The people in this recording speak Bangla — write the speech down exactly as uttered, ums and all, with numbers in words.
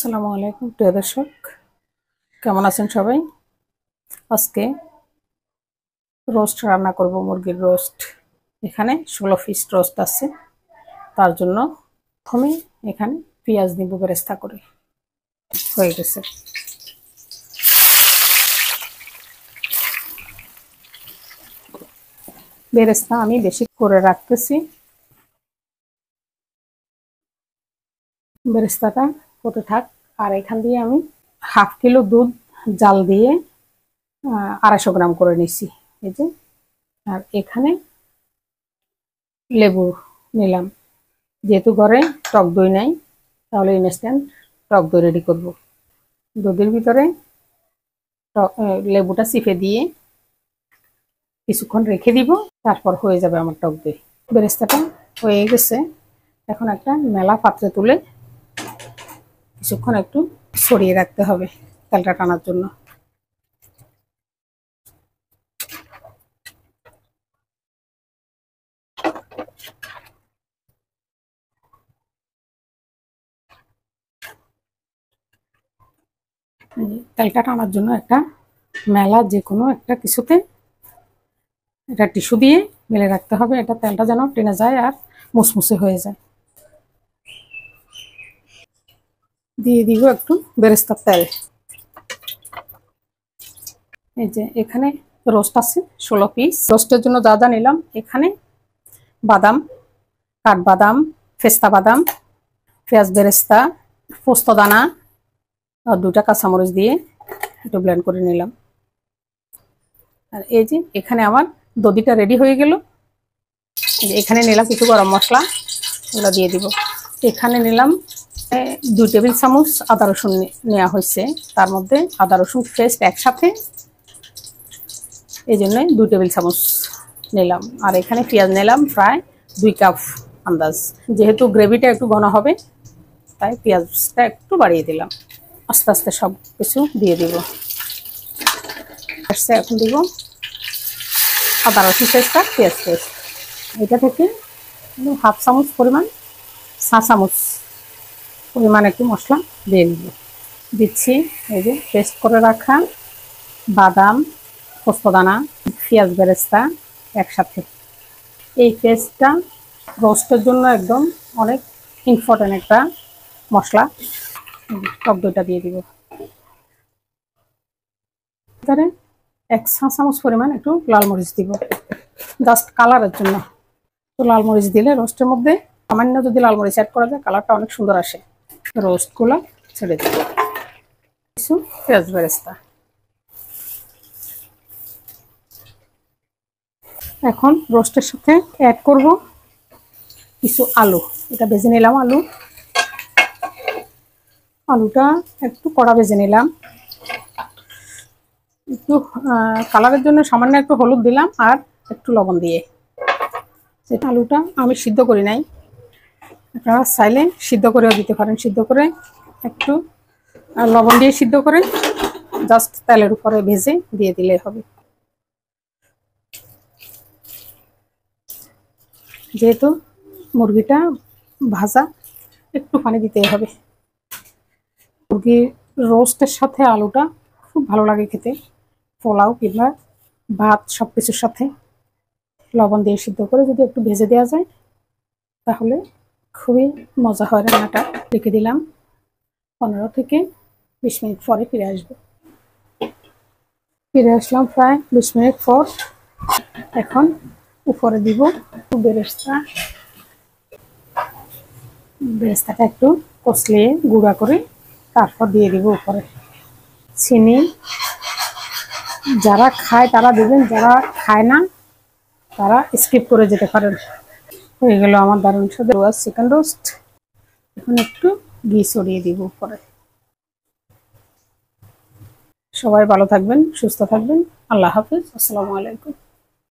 আসসালামু আলাইকুম প্রিয় দর্শক, কেমন আছেন সবাই? আজকে রোস্ট রান্না করব, মুরগির রোস্ট। এখানে ষোলো পিস রোস্ট আছে। তার জন্য প্রথমে এখানে পেঁয়াজ দিব বেরেস্তা করে। হয়ে গেছে। বেরেস্তা আমি বেশি করে রাখতেছি। বেরেস্তাটা হতে থাক। আর এখান দিয়ে আমি হাফ কিলো দুধ জাল দিয়ে আড়াইশো গ্রাম করে নিছি। এই যে, আর এখানে লেবু নিলাম। যেহেতু ঘরে টক দই নাই, তাহলে ইনস্ট্যান্ট টক দই রেডি করব। দুধের ভিতরে লেবুটা চিপে দিয়ে কিছুক্ষণ রেখে দিব, তারপর হয়ে যাবে আমার টক দই। বেরেস্তাটা হয়ে গেছে। এখন একটা মেলা পাত্রে তুলে কিছুক্ষণ একটু ছড়িয়ে রাখতে হবে তেলটা টানার জন্য। তেলটা টানার জন্য একটা মেলা, যে কোনো একটা কিছুতে এটা টিস্যু দিয়ে মেলে রাখতে হবে। এটা তেলটা যেন টেনে যায় আর মুসমুসে হয়ে যায়। দিয়ে দিব একটু বেরেস্তার তেল। এই যে এখানে রোস্ট আছে ষোলো পিস। রোস্টের জন্য যা যা নিলাম, এখানে বাদাম, কাঠবাদাম, পেস্তা বাদাম, পেঁয়াজ বেরেস্তা, পোস্ত দানা আর দুটা কাঁচামরিচ দিয়ে একটু ব্লেন্ড করে নিলাম। আর এই যে এখানে আমার দধিটা রেডি হয়ে গেল। এখানে নিলাম কিছু গরম মশলা, ওগুলো দিয়ে দিব। এখানে নিলাম দুই টেবিল চামচ আদা রসুন নেওয়া হয়েছে। তার মধ্যে আদা রসুন পেস্ট একসাথে, এই জন্য দুই টেবিল চামচ নিলাম। আর এখানে পেঁয়াজ নিলাম প্রায় দুই কাপ আন্দাজ। যেহেতু গ্রেভিটা একটু ঘন হবে, তাই পেঁয়াজটা একটু বাড়িয়ে দিলাম। আস্তে আস্তে সব কিছু দিয়ে দিব। এখন দিব আদা রসুন পেস্ট আর পেঁয়াজ পেস্ট। এটা থেকে হাফ চামচ পরিমাণ, চা চামচ পরিমাণ একটু মশলা দিয়ে দিব দিচ্ছি। এই যে পেস্ট করে রাখা বাদাম, পোস্তদানা, পেঁয়াজ বেরেস্তা একসাথে। এই পেস্টটা রোস্টের জন্য একদম অনেক ইম্পর্টেন্ট একটা মশলা। টক দইটা দিয়ে দিব। এবারে এক চা চামচ পরিমাণ একটু লাল মরিচ দিব, জাস্ট কালারের জন্য। তো লাল মরিচ দিলে রোস্টের মধ্যে সামান্য যদি লাল মরিচ অ্যাড করা যায়, কালারটা অনেক সুন্দর আসে। রোস্টগুলো ছেড়ে দিব। কিছু পেঁয়াজ বেরেস্তা। এখন রোস্টের সাথে অ্যাড করব কিছু আলু। এটা ভেজে নিলাম। আলু আলুটা একটু কড়া ভেজে নিলাম। একটু কালারের জন্য সামান্য একটু হলুদ দিলাম আর একটু লবণ দিয়ে। সেটা আলুটা আমি সিদ্ধ করি নাই, আপনারা চাইলে সিদ্ধ করেও দিতে পারেন। সিদ্ধ করে একটু লবণ দিয়ে সিদ্ধ করে জাস্ট তেলের উপরে ভেজে দিয়ে দিলে হবে। যেহেতু মুরগিটা ভাজা, একটু পানি দিতে হবে। মুরগির রোস্টের সাথে আলুটা খুব ভালো লাগে খেতে, পোলাও কিংবা ভাত সব কিছুর সাথে। লবণ দিয়ে সিদ্ধ করে যদি একটু ভেজে দেওয়া যায়, তাহলে খুবই মজা হয় রান্নাটা। রেখে দিলাম। পনেরো থেকে বিশ মিনিট পরে ফিরে আসবো। ফিরে আসলাম প্রায় বিশ মিনিট পর। এখন উপরে দিব বেরেস্তা। বেরেস্তাটা একটু কষলিয়ে গুঁড়া করে তারপর দিয়ে দিব উপরে। চিনি যারা খায় তারা দেবেন, যারা খায় না তারা স্কিপ করে যেতে পারেন। হয়ে গেল আমার দারুণ স্বাদের চিকেন রোস্ট। এখন একটু ঘি ছড়িয়ে দিব উপরে। সবাই ভালো থাকবেন, সুস্থ থাকবেন। আল্লাহ হাফিজ। আসসালামু আলাইকুম।